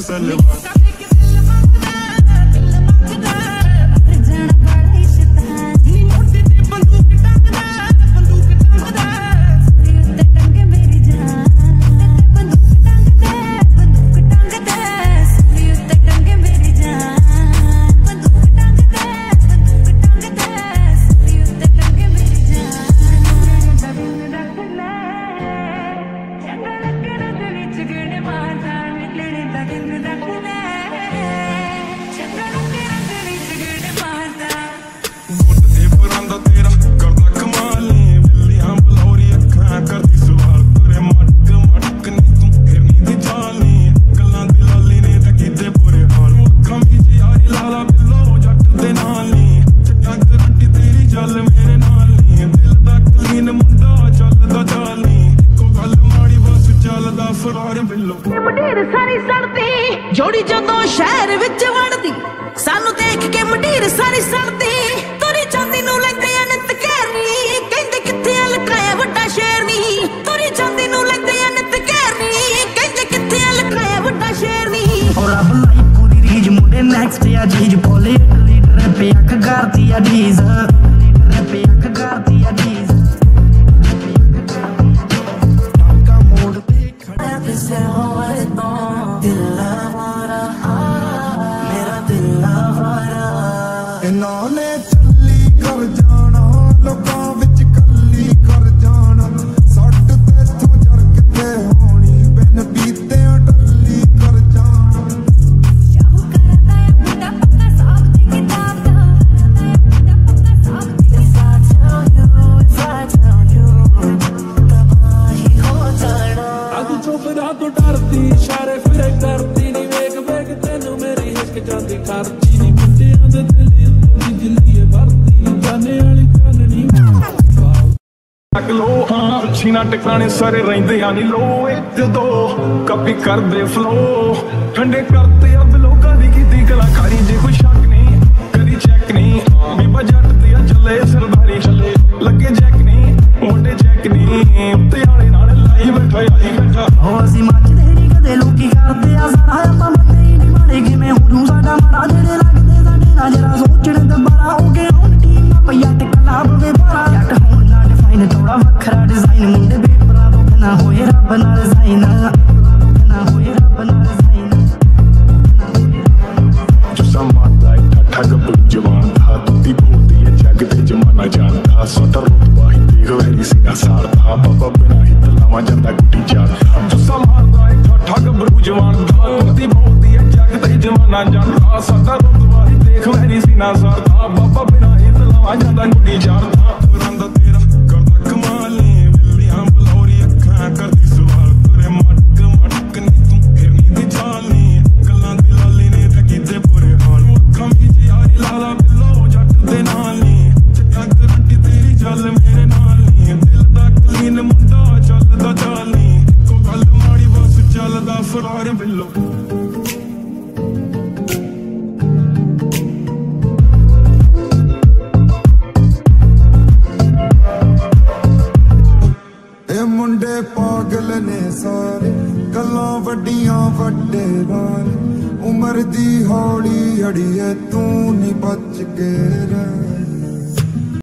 सलवार जोड़ी जदों शहर विच वड़दी सानू देख के मंडीर सारी सड़दी तुरी चांदी नू लैंदे नित कहरनी कहंदे कित्थे लकाया वड्डा शेरनी तुरी चांदी नू लैंदे नित कहरनी कहंदे कित्थे लकाया वड्डा शेरनी और अब लाई पूरी रीज मुंडे नेक्स्ट या जीज बोले लीडर पे अख गारती या डीज लीडर पे अख गारती या डीज का मोड़ पे खड़ा से हो दिल इन्होंने चली कर जाना लोगों विच कली कर जाना सट तेथों जर किते होनी बिन बीते डली कर जाना शाहू करदा है मुंडा पक्का साहब दी किताब दा मुंडा पक्का साहब दी if I tell you तबाही हो जाना अग चुप रह तू डरदी इशारे फिरे करदी नी वेख वेख तेनू मेरी हिक जांदी करदी नी मुंडियां दे दिल छीना टिकाने सारे रहिंदे नी लो जदो कपी करदे फ्लो ठंडे करते अब लोकां दी कीती कलाकारी जे कोई शक नहीं करी चेक नहीं बीबा जट दिया चले सरदारी चले लगे जैक नहीं मोटे जैक नहीं उत्ते आले नाल लाई बैठा आई बैठा हो ਅਸੀਂ ਮੱਚਦੇ ਨਹੀਂ ਕਦੇ ਲੋਕੀ ਕਰਦੇ ਆ ਸਾਰਾ ਆਪਾਂ ਬੰਦੇ ਹੀ ਨਹੀਂ ਮਾੜੇ ਕਿਵੇਂ ਹੋ ਸਾਡਾ ਮਾੜਾ ਜਿਹੜੇ ਲੱਗਦੇ ਸਾਡੇ ਨਾਲ ਜਰਾ ਸੋਚਣ ਦਬਾਰਾ ਹੋ ਗਿਆ ਹੁਣ ਟੀਮ ਪਈਆ ਤੇ ਕਲਾਬ ਵੇ ਬਾਰਾ ਜੱਟ ਹੋਣ ਨਾ ਡਿਫਾਈਨ ਥੋੜਾ ਵੱਖਰਾ ਡਿਜ਼ਾਈਨ ਮੁੰਡੇ ਬੇਪਰਾ ਨਾ ਹੋਏ ਰੱਬ ਨਾਲ ਜ਼ਾਈਨ ਨਾ ਹੋਏ ਰੱਬ ਨਾਲ ਜ਼ਾਈਨ जुस्सा मारदा है ठा गब्बरू जवान था तुती बोलदी है जग ते जमाना जानदा सोटा रुतबा ही देख वैरी सीना सारदा बाबा बिना ही तलावा जांदा गुटी चारदा जुस्सा मारदा है ठा गब्बरू जवान था तुती बोलदी है जग ते जमाना जानदा सोटा रुतबा ही देख वैरी सीना सारदा बाबा बिना ही तलावा जांदा गुटी चारदा रंदा तेरा करदा कमाल नी बिल्लियां बलौरी अखां करदी सवाल तेरे मटक मटक नी तू फिरनी दी चाल नी गल्लां दी लाली ने ते कीते बुरे हाल अखां विच यारी लाला बिल्लो जट दे नाल नी चिट्टा करंटी तेरी चल मेरे नाल नी दिल दा कलीन मुंडा चलदा चाल नी इक्को गल माड़ी बस चलदा फरार बिल्लो मुंडे पागल ने सारे गल्लां वड्डियां वड्डे बाल उमर दी हौली अड़िए तू नहीं बच के रह